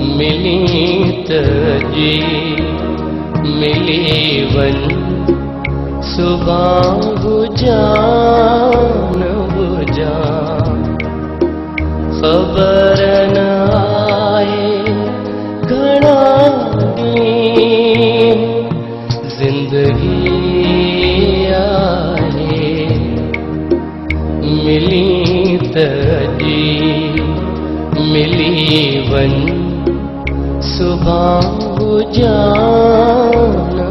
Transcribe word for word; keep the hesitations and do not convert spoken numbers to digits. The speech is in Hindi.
मिली तजी मिली वन सुबह बुझान बुझा खबर न आए घना दी जिंदगी आए मिली तजी मिली वन सुबह बुझान